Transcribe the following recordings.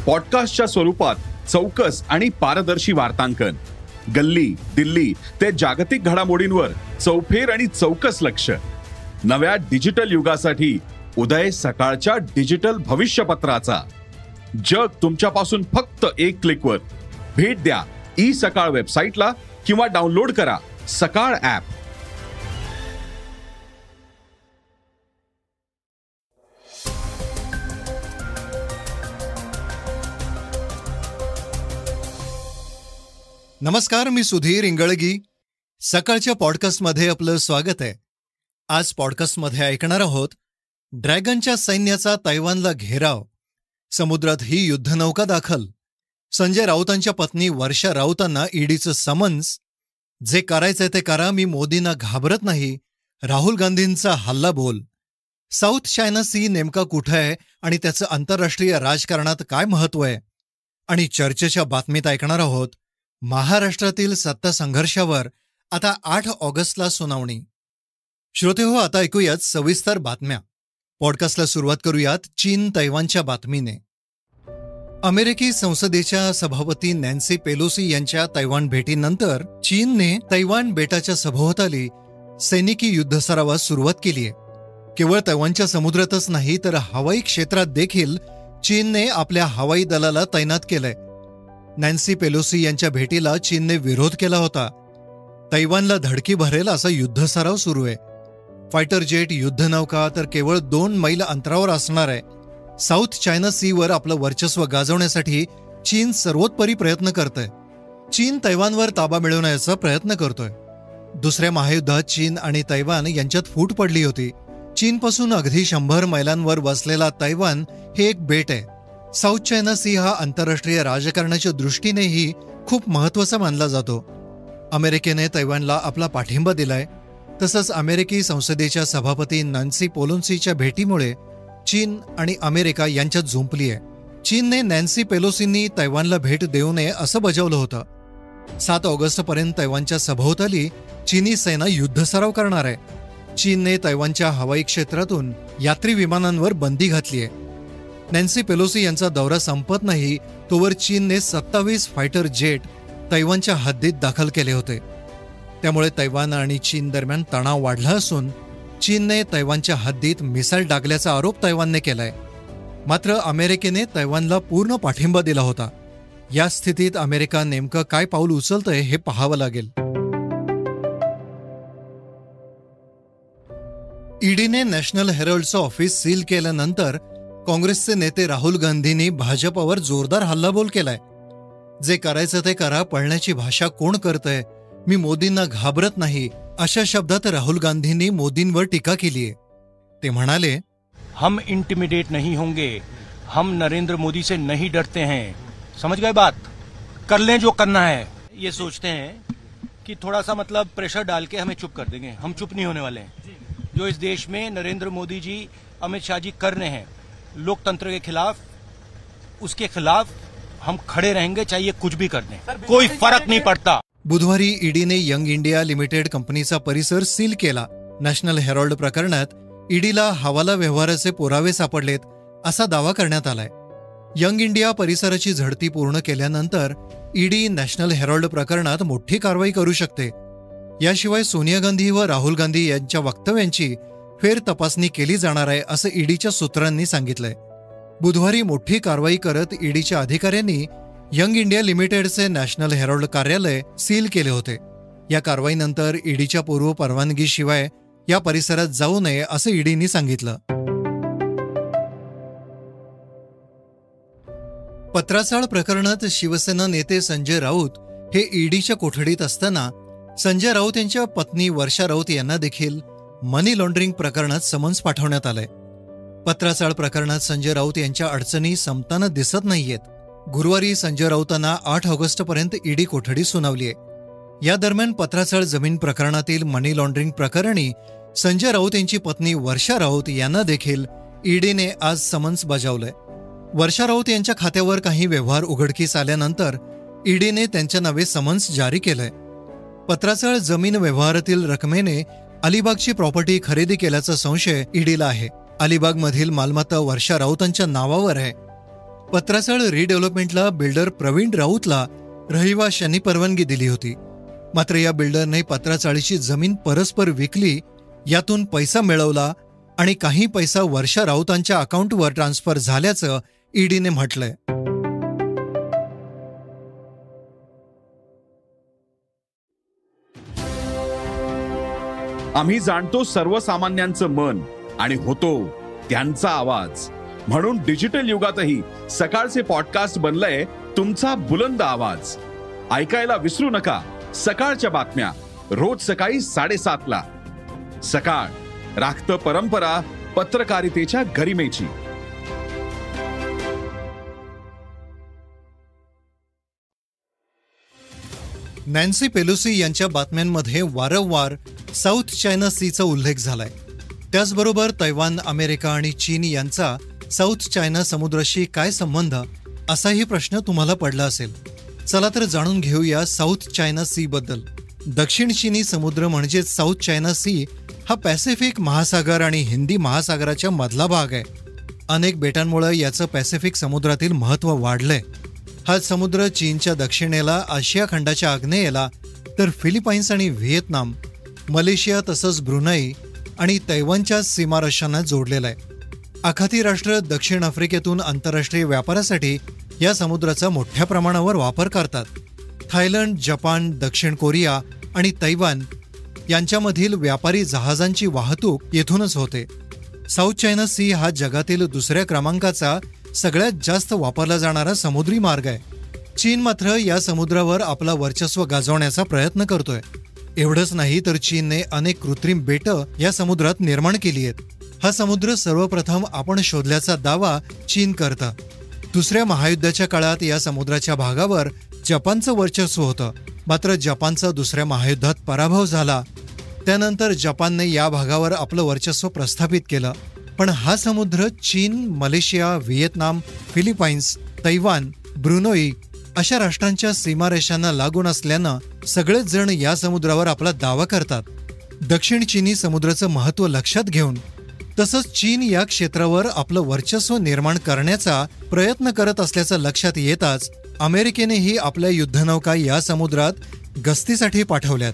पॉडकास्टच्या स्वरूपात चौकस आणि पारदर्शी वार्तांकन. गल्ली दिल्ली ते जागतिक घडामोडींवर चौफेर आणि चौकस लक्ष. नव्या डिजिटल युगासाठी उदय सकाळच्या डिजिटल भविष्यपत्राचा. जग तुमच्यापासून फक्त एक क्लिकवर. भेट द्या ई सकाळ वेबसाईटला किंवा डाउनलोड करा सकाळ ॲप. नमस्कार, मी सुधीर इंगळगी. सकाळच्या पॉडकास्टमध्ये आपलं स्वागत आहे. आज पॉडकास्टमध्ये ऐकणार आहोत ड्रॅगनच्या सैन्याचा तैवानला घेराव, समुद्रात ही युद्धनौका दाखल, संजय राऊतांच्या पत्नी वर्षा राऊतांना ईडीचं समन्स, जे करायचंय ते करा, मी मोदींना घाबरत नाही, राहुल गांधींचा हल्ला बोल, साऊथ चायना सी नेमका कुठं आहे आणि त्याचं आंतरराष्ट्रीय राजकारणात काय महत्त्व आहे, आणि चर्चेच्या बातमीत ऐकणार आहोत महाराष्ट्रातील सत्ता संघर्षावर आता 8 ऑगस्टला सुनावणी. श्रोतेहो, आता ऐकूयात सविस्तर बातम्या. पॉडकास्टला सुरुवात करूयात चीन तैवानच्या बातमीने. अमेरिकी संसदेच्या सभापती नॅन्सी पेलोसी यांच्या तैवान भेटीनंतर चीनने तैवान बेटाच्या सभोवताली सैनिकी युद्धसरावास सुरुवात केली आहे. केवळ तैवानच्या समुद्रातच नाही तर हवाई क्षेत्रात देखील चीनने आपल्या हवाई दलाला तैनात केलंय. नॅन्सी पेलोसी यांच्या भेटीला चीनने विरोध केला होता. तैवानला धडकी भरेल असा युद्धसराव सुरू आहे. फायटर जेट युद्धनौका तर केवळ 2 मैल अंतरावर असणार आहे. साऊथ चायना सीवर आपलं वर्चस्व गाजवण्यासाठी चीन सर्वोत्परी प्रयत्न करतोय. चीन तैवानवर ताबा मिळवण्याचा प्रयत्न करतोय. दुसऱ्या महायुद्धात चीन आणि तैवान यांच्यात फूट पडली होती. चीनपासून अगदी 100 मैलांवर वसलेला तैवान हे एक बेट आहे. साऊथ चायना सी हा आंतरराष्ट्रीय राजकारणाच्या दृष्टीनेही खूप महत्त्वाचा मानला जातो. अमेरिकेने तैवानला आपला पाठिंबा दिलाय. तसंच अमेरिकी संसदेच्या सभापती नॅन्सी पेलोसीच्या भेटीमुळे चीन आणि अमेरिका यांच्यात झुंपली आहे. चीनने नॅन्सी पेलोसींनी तैवानला भेट देऊ नये असं बजावलं होतं. 7 ऑगस्टपर्यंत तैवानच्या सभोवताली चीनी सेना युद्धसराव करणार आहे. चीनने तैवानच्या हवाई क्षेत्रातून यात्री विमानांवर बंदी घातली आहे. नॅन्सी पेलोसी यांचा दौरा संपत नाही तोवर चीनने 27 फायटर जेट तैवानच्या हद्दीत दाखल केले होते. त्यामुळे तैवान आणि चीन दरम्यान तणाव वाढला असून चीनने तैवानच्या हद्दीत मिसाईल डागल्याचा आरोप तैवानने केलाय. मात्र अमेरिकेने तैवानला पूर्ण पाठिंबा दिला होता. या स्थितीत अमेरिका नेमकं काय पाऊल उचलतंय हे पाहावं लागेल. ईडीने नॅशनल हेरल्डचं ऑफिस सील केल्यानंतर काँग्रेसचे नेते राहुल गांधींनी भाजपवर जोरदार हल्लाबोल केलाय. जे करायचं ते करा, पळण्याची भाषा कोण करतंय, मी मोदींना घाबरत नाही, अशा शब्दात राहुल गांधींनी मोदींवर टीका केलीय. ते म्हणाले, हम इंटिमिडेट नहीं होंगे, हम नरेंद्र मोदी से नहीं डरते हैं. समझ गए बात? कर लें जो करना है. ये सोचते हैं कि थोड़ा सा मतलब प्रेशर डाल के हमें चुप कर देंगे. हम चुप नहीं होने वाले हैं. जो इस देश में नरेंद्र मोदी जी, अमित शाह जी कर रहे हैं लोकतंत्र के खिलाफ, उसके खिलाफ हम खड़े रहेंगे, चाहे कुछ भी कर दें, कोई फर्क नहीं पड़ता. बुधवारी ईडीने यंग इंडिया लिमिटेड कंपनीचा परिसर सील केला. नॅशनल हेरल्ड प्रकरणात ईडीला हवाला व्यवहाराचे पुरावे सापडलेत असा दावा करण्यात आलाय. यंग इंडिया परिसराची झडती पूर्ण केल्यानंतर ईडी नॅशनल हेरल्ड प्रकरणात मोठी कारवाई करू शकते. याशिवाय सोनिया गांधी व राहुल गांधी यांच्या वक्तव्यांची फेर तपासणी केली जाणार आहे असं ईडीच्या सूत्रांनी सांगितलंय. बुधवारी मोठी कारवाई करत ईडीच्या अधिकाऱ्यांनी यंग इंडिया लिमिटेडचे नॅशनल हेरल्ड कार्यालय सील केले होते. या कारवाईनंतर ईडीच्या पूर्व परवानगीशिवाय या परिसरात जाऊ नये असं ईडीने सांगितलं. पत्राचाळ प्रकरणात शिवसेना नेते संजय राऊत हे ईडीच्या कोठडीत असताना संजय राऊत यांच्या पत्नी वर्षा राऊत यांना देखील मनी लॉन्ड्रिंग प्रकरणात समन्स पाठवण्यात आलंय. पत्राचाळ प्रकरणात संजय राऊत यांच्या अडचणी संपताना दिसत नाहीयेत. गुरुवारी संजय राऊतांना 8 ऑगस्टपर्यंत ईडी कोठडी सुनावलीय. या दरम्यान पत्राचाळ जमीन प्रकरणातील मनी लॉन्ड्रिंग प्रकरणी संजय राऊत यांची पत्नी वर्षा राऊत यांना देखील ईडीने आज समन्स बजावलंय. वर्षा राऊत यांच्या खात्यावर काही व्यवहार उघडकीस आल्यानंतर ईडीने त्यांच्या नावे समन्स जारी केलंय. पत्राचाळ जमीन व्यवहारातील रकमेने अलिबागची प्रॉपर्टी खरेदी केल्याचा संशय ईडीला आहे. अलिबागमधील मालमत्ता वर्षा राऊतांच्या नावावर आहे. पत्राचाळ रिडेव्हलपमेंटला बिल्डर प्रवीण राऊतला रहिवाशांनी परवानगी दिली होती. मात्र या बिल्डरने पत्राचाळीची जमीन परस्पर विकली, यातून पैसा मिळवला आणि काही पैसा वर्षा राऊतांच्या अकाउंटवर ट्रान्स्फर झाल्याचं ईडीने म्हटलंय. आम्ही जाणतो सर्वसामान्यांचं मन आणि होतो त्यांचा आवाज. म्हणून डिजिटल युगातही सकाळचे पॉडकास्ट बनलंय तुमचा बुलंद आवाज. ऐकायला विसरू नका सकाळच्या बातम्या रोज सकाळी 7:30ला. सकाळ राखतं परंपरा पत्रकारितेच्या गरिमेची. नॅन्सी पेलोसी यांच्या बातम्यांमध्ये वारंवार साऊथ चायना सीचा उल्लेख झालाय. त्याचबरोबर तैवान, अमेरिका आणि चीन यांचा साऊथ चायना समुद्राशी काय संबंध, असाही प्रश्न तुम्हाला पडला असेल. चला तर जाणून घेऊया साऊथ चायना सी बद्दल. दक्षिण चीनी समुद्र म्हणजेच साऊथ चायना सी हा पॅसिफिक महासागर आणि हिंदी महासागराच्या मधला भाग आहे. अनेक बेटांमुळे याचं पॅसिफिक समुद्रातील महत्त्व वाढलंय. हा समुद्र चीनच्या दक्षिणेला, आशिया खंडाच्या आग्नेयेला, तर फिलिपाईन्स आणि व्हिएतनाम, मलेशिया तसंच ब्रुनाई आणि तैवानच्या सीमारेषांना जोडलेला आहे. आखाती राष्ट्र दक्षिण आफ्रिकेतून आंतरराष्ट्रीय व्यापारासाठी या समुद्राचा मोठ्या प्रमाणावर वापर करतात. थायलंड, जपान, दक्षिण कोरिया आणि तैवान यांच्यामधील व्यापारी जहाजांची वाहतूक येथूनच होते. साऊथ चायना सी हा जगातील दुसऱ्या क्रमांकाचा सगळ्यात जास्त वापरला जाणारा समुद्री मार्ग आहे. चीन मात्र या समुद्रावर आपला वर्चस्व गाजवण्याचा प्रयत्न करतोय. एवढंच नाही तर चीनने अनेक कृत्रिम बेटं या समुद्रात निर्माण केली आहेत. हा समुद्र सर्वप्रथम आपण शोधल्याचा दावा चीन करतं. दुसऱ्या महायुद्धाच्या काळात या समुद्राच्या भागावर जपानचं वर्चस्व होतं. मात्र जपानचा दुसऱ्या महायुद्धात पराभव झाला. त्यानंतर जपानने या भागावर आपलं वर्चस्व प्रस्थापित केलं. पण हा समुद्र चीन, Malaysia, Vietnam, Philippines, Taiwan, Brunei अशा राष्ट्रांच्या सीमारेषांना लागून असल्यानं सगळेच जण या समुद्रावर आपला दावा करतात. दक्षिण चीनी समुद्राचं महत्त्व लक्षात घेऊन तसंच चीन या क्षेत्रावर आपलं वर्चस्व निर्माण करण्याचा प्रयत्न करत असल्याचं लक्षात येताच अमेरिकेनेही आपल्या युद्धनौका या समुद्रात गस्तीसाठी पाठवल्यात.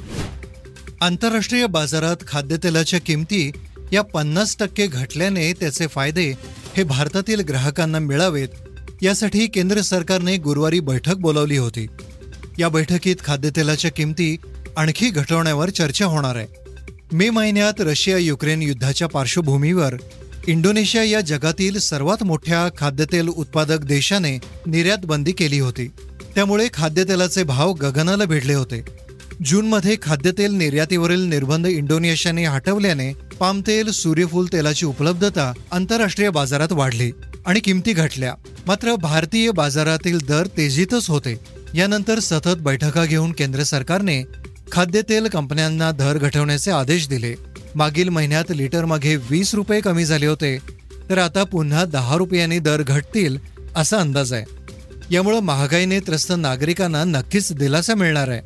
आंतरराष्ट्रीय बाजारात खाद्यतेलाच्या किमती या 50% घटल्याने त्याचे फायदे हे भारतातील ग्राहकांना मिळावेत, यासाठी केंद्र सरकारने गुरुवारी बैठक बोलावली होती. या बैठकीत खाद्यतेलाच्या किमती आणखी घटवण्यावर चर्चा होणार आहे. मे महिन्यात रशिया-युक्रेन युद्धाच्या पार्श्वभूमीवर इंडोनेशिया या जगातील सर्वात मोठ्या खाद्यतेल उत्पादक देशाने निर्यात बंदी केली होती. त्यामुळे खाद्यतेलाचे भाव गगनाला भिडले होते. जूनमध्ये खाद्यतेल निर्यातीवरील निर्बंध इंडोनेशियाने हटवल्याने पामतेल, सूर्यफूल तेलाची उपलब्धता आंतरराष्ट्रीय बाजारात वाढली आणि किमती घटल्या. मात्र भारतीय बाजारातील दर तेजीतच होते. यानंतर सतत बैठका घेऊन केंद्र सरकारने खाद्यतेल कंपन्यांना दर घटवण्याचे आदेश दिले. मागील महिन्यात लिटरमागे 20 रुपये कमी झाले होते, तर आता पुन्हा 10 रुपयांनी दर घटतील असा अंदाज आहे. यामुळे महागाईने त्रस्त नागरिकांना नक्कीच दिलासा मिळणार आहे.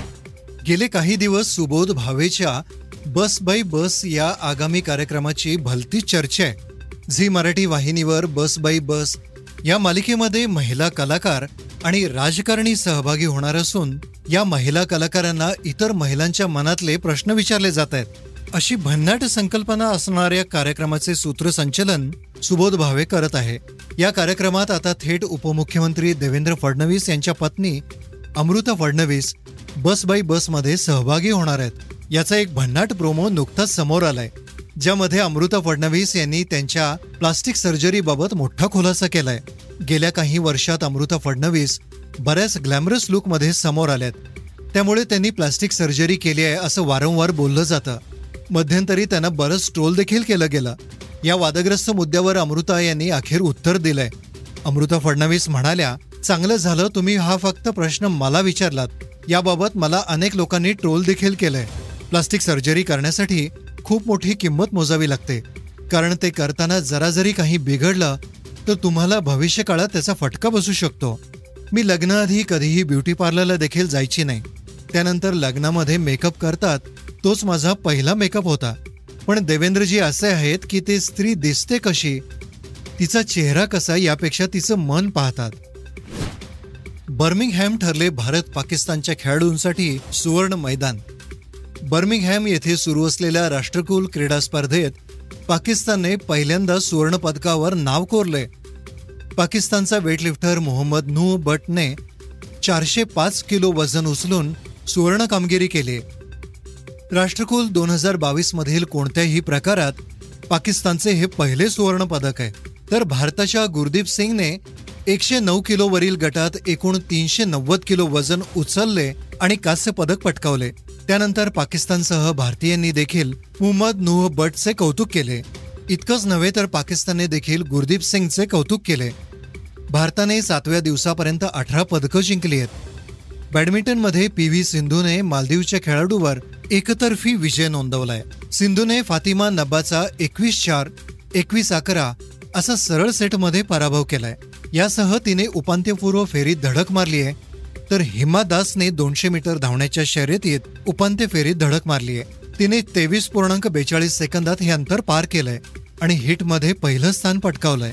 गेले काही दिवस सुबोध भावेच्या बस बाय बस या आगामी कार्यक्रमाची भलतीच चर्चा आहे. झी मराठी वाहिनीवर बस बाय बस या मालिकेमध्ये महिला कलाकार आणि राजकारणी सहभागी होणार असून या महिला कलाकारांना इतर महिलांच्या मनातले प्रश्न विचारले जात आहेत. अशी भन्नाट संकल्पना असणाऱ्या कार्यक्रमाचे सूत्रसंचलन सुबोध भावे करत आहे. या कार्यक्रमात आता थेट उपमुख्यमंत्री देवेंद्र फडणवीस यांच्या पत्नी अमृता फडणवीस बस बाय बसमध्ये सहभागी होणार आहेत. याचा एक भन्नाट प्रोमो नुकताच समोर आलाय, ज्यामध्ये अमृता फडणवीस यांनी त्यांच्या प्लास्टिक सर्जरीबाबत मोठा खुलासा केलाय. गेल्या काही वर्षात अमृता फडणवीस बऱ्याच ग्लॅमरस लुकमध्ये समोर आल्यात. त्यामुळे त्यांनी प्लास्टिक सर्जरी केली आहे असं वारंवार बोललं जातं. मध्यंतरी त्यांना बरंच ट्रोल देखील केलं गेलं. या वादग्रस्त मुद्द्यावर अमृता यांनी अखेर उत्तर दिलंय. अमृता फडणवीस म्हणाल्या, चांगलं झालं तुम्ही हा फक्त प्रश्न मला विचारलात. याबाबत मला अनेक लोकांनी ट्रोल देखील केलंय. प्लास्टिक सर्जरी करण्यासाठी खूप मोठी किंमत मोजावी लागते, कारण ते करताना जरा जरी काही बिघडलं तर तुम्हाला भविष्यकाळात त्याचा फटका बसू शकतो. मी लग्नाआधी कधीही ब्युटी पार्लरला देखील जायची नाही. त्यानंतर लग्नामध्ये मेकअप करतात, तोच माझा पहिला मेकअप होता. पण देवेंद्रजी असे आहेत की ते स्त्री दिसते कशी तिचा चेहरा कसा यापेक्षा तिचं मन पाहतात. बर्मिंगहॅम ठरले भारत पाकिस्तानच्या खेळाडूंसाठी सुवर्ण मैदान. बर्मिंगहॅम येथे सुरू असलेल्या राष्ट्रकुल क्रीडा स्पर्धेत पाकिस्तानने पहिल्यांदा सुवर्ण पदकावर नाव कोरले. पाकिस्तानचा वेटलिफ्टर मोहम्मद नूह बटने 405 किलो वजन उचलून सुवर्ण कामगिरी केली. राष्ट्रकुल 2022 मधील कोणत्याही प्रकारात पाकिस्तानचे हे पहिले सुवर्ण पदक आहे. तर भारताच्या गुरदीप सिंगने 109 किलोवरील गटात एकूण 390 किलो वजन उचलले आणि कांस्य पदक पटकावले. त्यानंतर पाकिस्तानसह भारतीयांनी देखील मोहम्मद नूह बटचे कौतुक केले. इतकंच नव्हे तर पाकिस्तानने देखील गुरदीप सिंगचे कौतुक केले. भारताने 7व्या दिवसापर्यंत 18 पदकं जिंकली आहेत. बॅडमिंटनमध्ये PV सिंधूने मालदीवच्या खेळाडूवर एकतर्फी विजय नोंदवलाय. सिंधूने फातिमा नब्बाचा 21-4, 21-11 असा सरळ सेटमध्ये पराभव केलाय. यासह तिने उपांत्यपूर्व फेरीत धडक मारली आहे. तर हिमा दासने 200 मीटर धावण्याच्या शर्यतीत उपांत्य फेरीत धडक मारली आहे. तिने 23.42 सेकंदात हे अंतर पार केलंय आणि हिटमध्ये पहिलं स्थान पटकावलंय.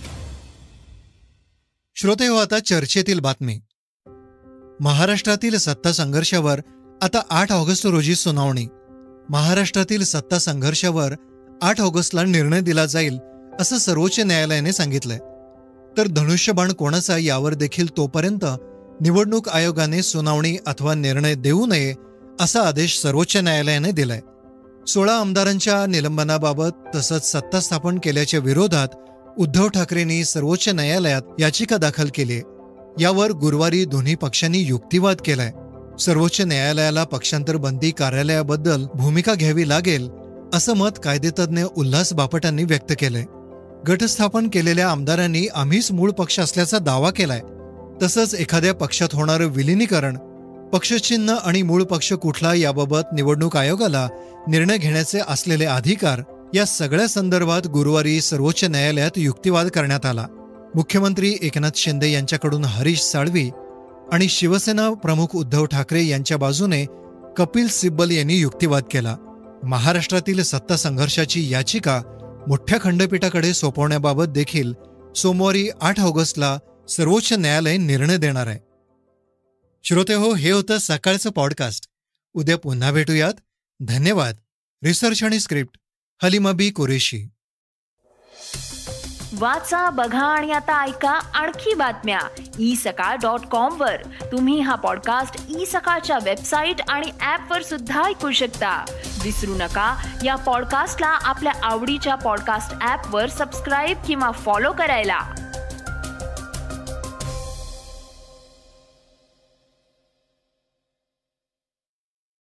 श्रोते हो, आता चर्चेतील बातमी. महाराष्ट्रातील सत्ता संघर्षावर आता 8 ऑगस्ट रोजी सुनावणी. महाराष्ट्रातील सत्ता संघर्षावर 8 ऑगस्टला निर्णय दिला जाईल असं सर्वोच्च न्यायालयाने सांगितलंय. तर धनुष्यबाण कोणाचा यावर देखील तोपर्यंत निवडणूक आयोगाने सुनावणी अथवा निर्णय देऊ नये असा आदेश सर्वोच्च न्यायालयाने दिलाय. 16 आमदारांच्या निलंबनाबाबत तसंच सत्ता स्थापन केल्याच्या विरोधात उद्धव ठाकरेंनी सर्वोच्च न्यायालयात याचिका दाखल केली. यावर गुरुवारी दोन्ही पक्षांनी युक्तिवाद केलाय. सर्वोच्च न्यायालयाला पक्षांतर बंदी कार्यालयाबद्दल भूमिका घ्यावी लागेल असं मत कायदेतज्ञ उल्हास बापटांनी व्यक्त केलंय. गटस्थापन केलेल्या आमदारांनी आम्हीच मूळ पक्ष असल्याचा दावा केलाय. तसंच एखाद्या पक्षात होणारं विलिनीकरण, पक्षचिन्ह आणि मूळ पक्ष कुठला याबाबत निवडणूक आयोगाला निर्णय घेण्याचे असलेले अधिकार या सगळ्या संदर्भात गुरुवारी सर्वोच्च न्यायालयात युक्तिवाद करण्यात आला. मुख्यमंत्री एकनाथ शिंदे यांच्याकडून हरीश साळवी आणि शिवसेना प्रमुख उद्धव ठाकरे यांच्या बाजूने कपिल सिब्बल यांनी युक्तिवाद केला. महाराष्ट्रातील सत्ता संघर्षाची याचिका मोठ्या खंडपीठाकडे सोपवण्याबाबत देखील सोमवारी 8 ऑगस्टला सर्वोच्च न्यायालय निर्णय देणार आहे. श्रोते हो, हे होतं सकाळचं पॉडकास्ट. उद्या पुन्हा भेटूयात. धन्यवाद. रिसर्च आणि स्क्रिप्ट हलिमाबी कुरेशी. वाचा, बघा आणि आता ऐका आणखी बातम्या isakal.com वर. तुम्ही हा पॉडकास्ट isakal वेबसाईट आणि ऍपवर सुद्धा ऐकू शकता. विसरू नका, या पॉडकास्टला आपल्या आवडीच्या पॉडकास्ट ऍपवर सबस्क्राईब किंवा फॉलो करायला.